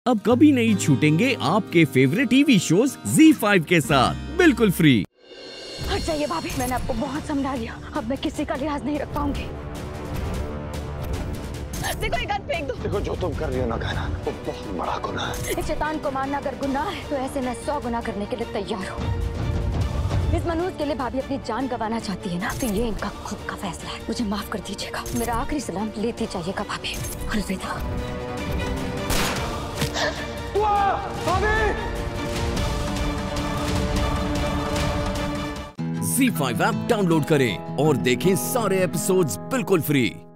अब कभी नहीं छूटेंगे आपके फेवरेट टीवी शोज ZEE5 के साथ बिल्कुल फ्री। हट जाइए भाभी, मैंने आपको बहुत समझा लिया, अब मैं किसी का लिहाज नहीं रख पाऊंगी। देखो ये गन फेंक दो। देखो जो तुम कर रही हो ना कहना, वो बहुत बड़ा गुनाह है। इस शैतान को मारना अगर गुनाह है तो ऐसे मैं 100 गुनाह करने के लिए तैयार हूँ। इस मनोज के लिए भाभी अपनी जान गंवाना चाहती है ना, तो ये इनका खुद का फैसला है। मुझे माफ कर दीजिएगा, मेरा आखिरी सलाम लेती जाइएगा भाभी। अलविदा। ZEE5 ऐप डाउनलोड करें और देखें सारे एपिसोड्स बिल्कुल फ्री।